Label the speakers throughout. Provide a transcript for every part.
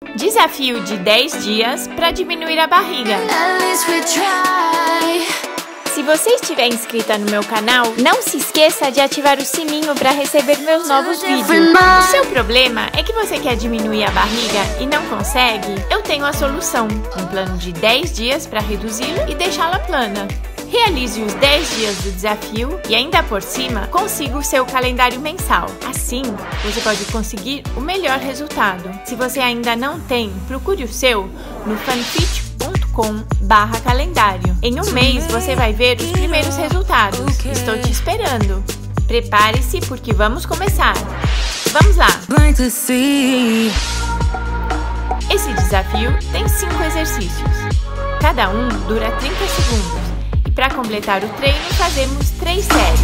Speaker 1: Desafio de 10 dias para diminuir a barriga. Se você estiver inscrita no meu canal, não se esqueça de ativar o sininho para receber meus novos vídeos. O seu problema é que você quer diminuir a barriga e não consegue? Eu tenho a solução, um plano de 10 dias para reduzi-la e deixá-la plana. Realize os 10 dias do desafio e ainda por cima, consiga o seu calendário mensal. Assim, você pode conseguir o melhor resultado. Se você ainda não tem, procure o seu no fanfit.com/calendário. Em um mês, você vai ver os primeiros resultados. Estou te esperando. Prepare-se porque vamos começar. Vamos lá! Esse desafio tem 5 exercícios. Cada um dura 30 segundos. Para completar o treino, fazemos 3 séries.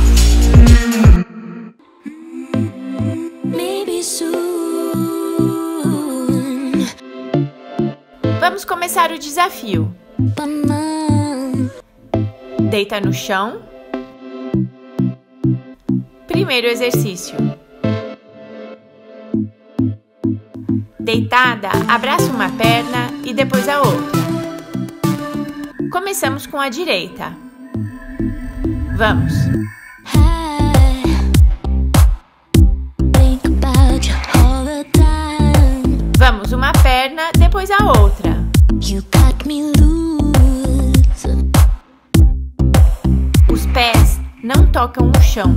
Speaker 1: Vamos começar o desafio. Deita no chão. Primeiro exercício. Deitada, abraça uma perna e depois a outra. Começamos com a direita. Vamos. Vamos uma perna, depois a outra. Os pés não tocam o chão.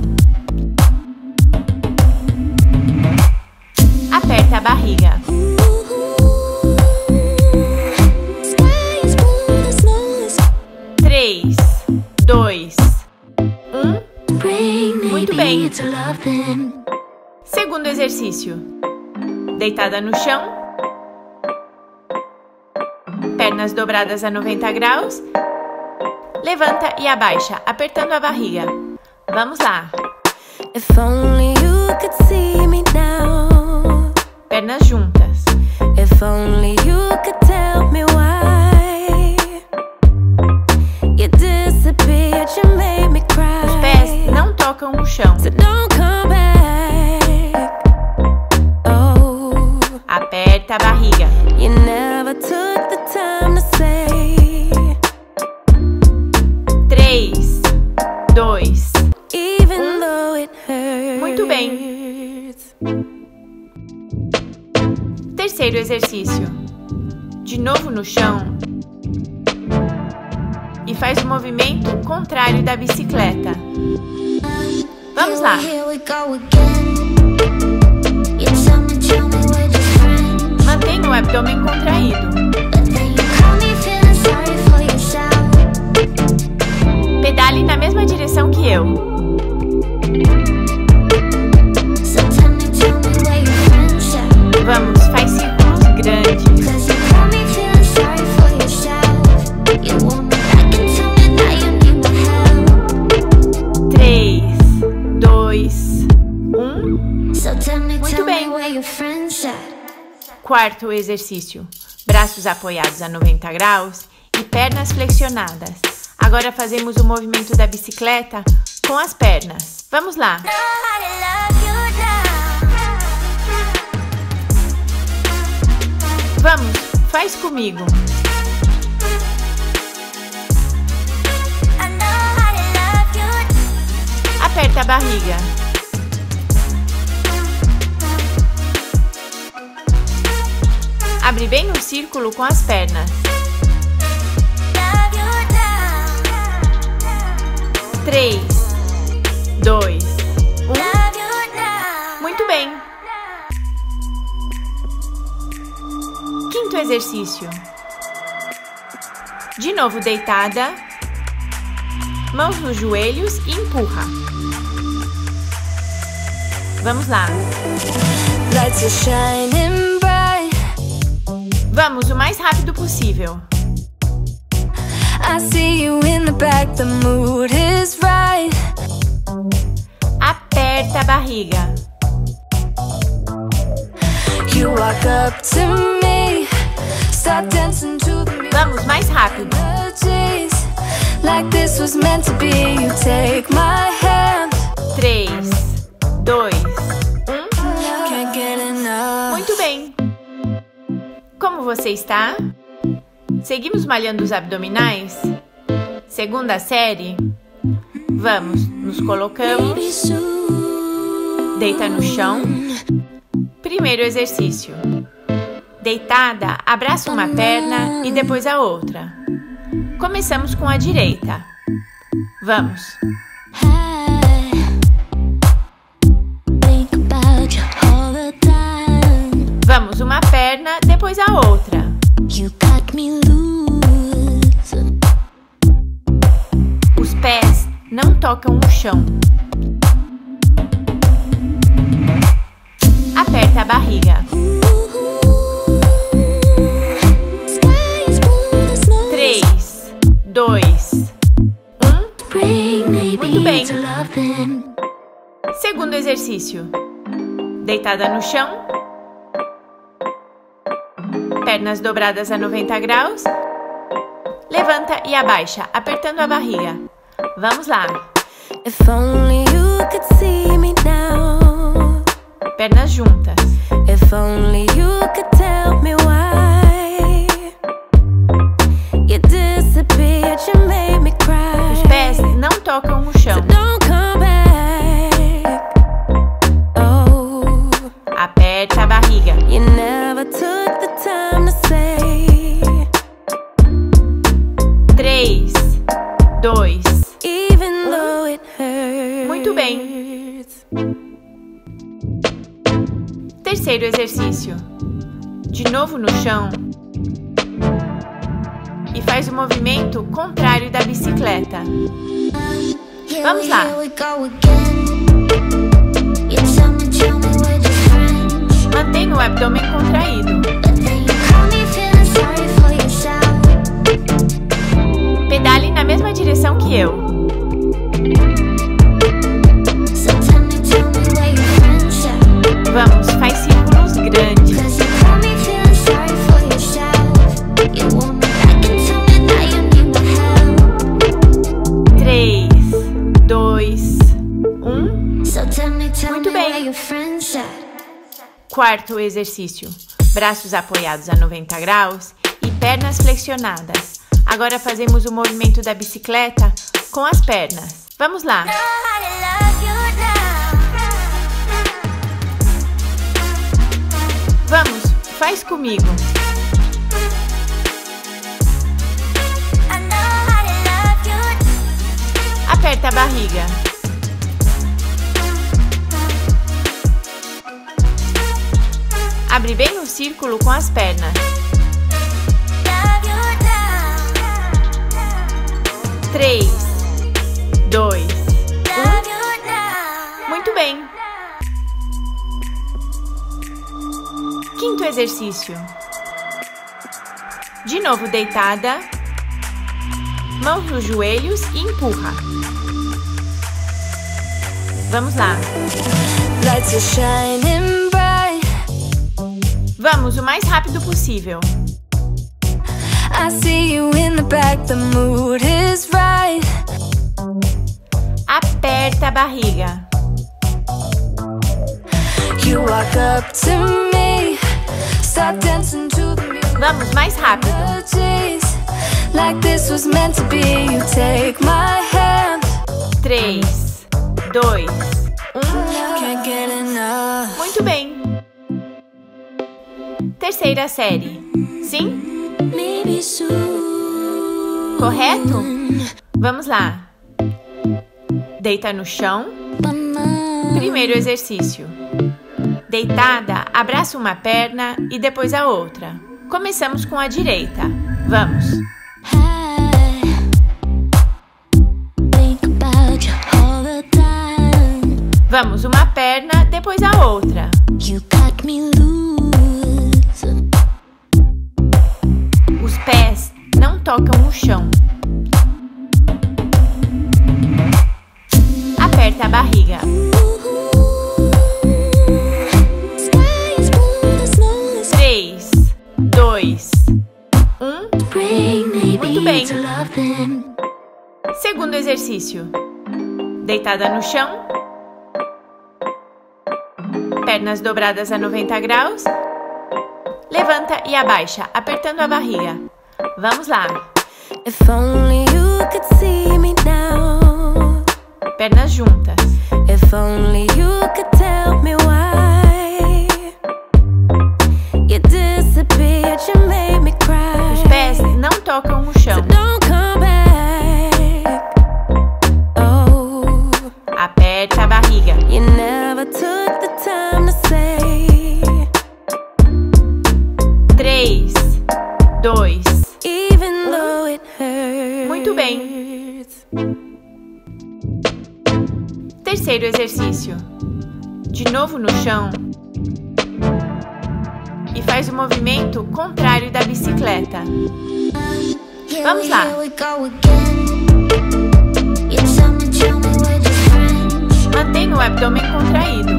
Speaker 1: Aperta a barriga. 3, 2, 1. Muito bem. Segundo exercício. Deitada no chão. Pernas dobradas a 90 graus. Levanta e abaixa, apertando a barriga. Vamos lá. Pernas juntas. Os pés não tocam no chão. Aperta a barriga. 3, 2, 1. Muito bem. Terceiro exercício. De novo no chão. E faz o movimento contrário da bicicleta. Vamos lá! Mantenha o abdômen contraído. Pedale na mesma direção que eu. Vamos, faz círculos grandes. 3, 2, 1. Muito bem. Quarto exercício. Braços apoiados a 90 graus e pernas flexionadas. Agora fazemos o movimento da bicicleta com as pernas. Vamos lá. Vamos, faz comigo. Aperta a barriga. Abre bem um círculo com as pernas. 3, 2, 1. Muito bem. Quinto exercício. De novo deitada. Mãos nos joelhos e empurra. Vamos lá. Vamos o mais rápido possível. Aperta a barriga. Vamos mais rápido. 3, 2, 1. Muito bem. Como você está? Seguimos malhando os abdominais? Segunda série? Vamos, nos colocamos. Deita no chão. Primeiro exercício. Deitada, abraça uma perna e depois a outra. Começamos com a direita. Vamos. Vamos uma perna, depois a outra. Os pés não tocam o chão. Aperta a barriga. 3, 2, 1. Muito bem. Segundo exercício. Deitada no chão. Pernas dobradas a 90 graus. Levanta e abaixa, apertando a barriga. Vamos lá. Pernas juntas. Os pés não tocam o chão. Aperta a barriga. 3, 2, 1. Muito bem. Terceiro exercício. De novo no chão. E faz o movimento contrário da bicicleta. Vamos lá. Mantenha o abdômen contraído. Pedale na mesma direção que eu. Vamos, faz círculos grandes. 3, 2, 1. Muito bem. Quarto exercício. Braços apoiados a 90 graus e pernas flexionadas. Agora fazemos o movimento da bicicleta com as pernas. Vamos lá. Vamos, faz comigo. Aperta a barriga. Abre bem o círculo com as pernas. 3, 2, 1. Muito bem. Quinto exercício. De novo deitada. Mãos nos joelhos e empurra. Vamos lá. Vamos o mais rápido possível. Aperta a barriga. Vamos mais rápido. 3, 2, 1. Muito bem. Terceira série. Sim? Correto? Vamos lá. Deita no chão. Primeiro exercício. Deitada, abraça uma perna e depois a outra. Começamos com a direita. Vamos. Vamos uma perna, depois a outra. Os pés não tocam o chão. Aperta a barriga. 3, 2, 1. Muito bem. Segundo exercício. Deitada no chão. Pernas dobradas a 90 graus. Levanta e abaixa, apertando a barriga. Vamos lá.
Speaker 2: If only you could see me now.
Speaker 1: Pernas juntas.
Speaker 2: If only you could tell me why you disappeared, you made me cry.
Speaker 1: Os pés não tocam no chão.
Speaker 2: So don't come back. Oh,
Speaker 1: Aperta a barriga.
Speaker 2: you never took the time to say
Speaker 1: 3, 2.
Speaker 2: even though it hurts.
Speaker 1: Muito bem. Terceiro exercício. De novo no chão. E faz o movimento contrário da bicicleta. Vamos lá. Mantenha o abdômen contraído.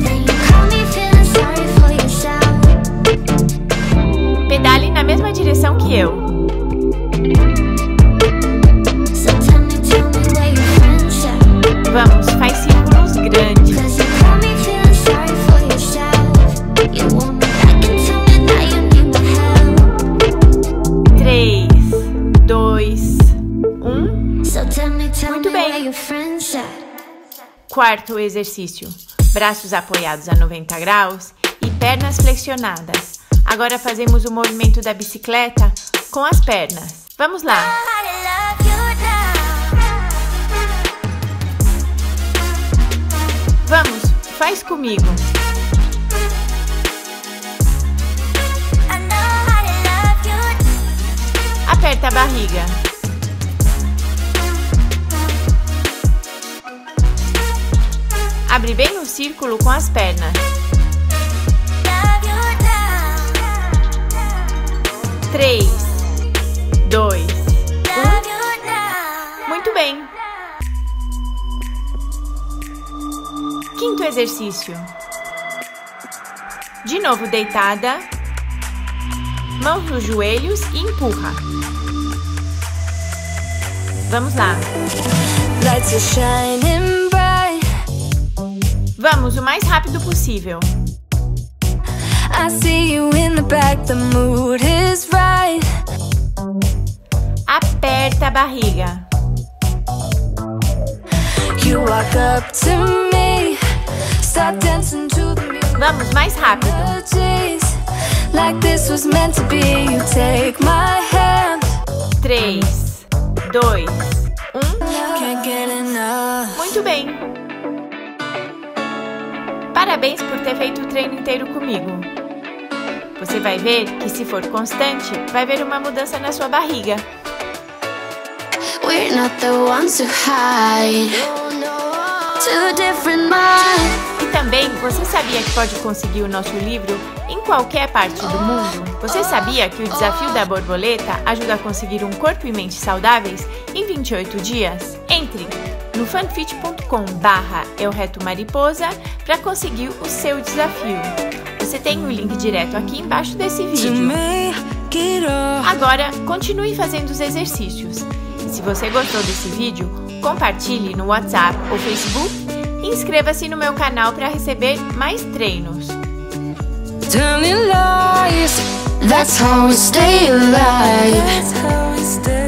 Speaker 1: Pedale na mesma direção que eu. Vamos, faz círculos grandes. 3, 2, 1. Muito bem. Quarto exercício. Braços apoiados a 90 graus e pernas flexionadas. Agora fazemos o movimento da bicicleta com as pernas. Vamos lá. Vamos, faz comigo. Aperta a barriga. Abre bem o círculo com as pernas. 3, 2, 1. Muito bem. Quinto exercício. De novo deitada. Mãos nos joelhos e empurra. Vamos lá.
Speaker 2: Lights are shining bright.
Speaker 1: Vamos o mais rápido possível.
Speaker 2: I see you in the back, the mood is right.
Speaker 1: Aperta a barriga.
Speaker 2: You walk up to me, start dancing to the music.
Speaker 1: Vamos mais rápido.
Speaker 2: Like this was meant to be. You take my hand.
Speaker 1: 3, 2, 1.
Speaker 2: Can't get enough.
Speaker 1: Muito bem. Parabéns por ter feito o treino inteiro comigo. Você vai ver que, se for constante, vai ver uma mudança na sua barriga.
Speaker 2: We're not the ones who hide. Two different minds.
Speaker 1: E também, você sabia que pode conseguir o nosso livro em qualquer parte do mundo? Você sabia que o desafio da borboleta ajuda a conseguir um corpo e mente saudáveis em 28 dias? Entre no funfit.com/euretomariposa para conseguir o seu desafio. Você tem o link direto aqui embaixo desse vídeo. Agora, continue fazendo os exercícios. E se você gostou desse vídeo, compartilhe no WhatsApp ou Facebook e inscreva-se no meu canal para receber mais treinos.
Speaker 2: Telling lies, that's how we stay alive.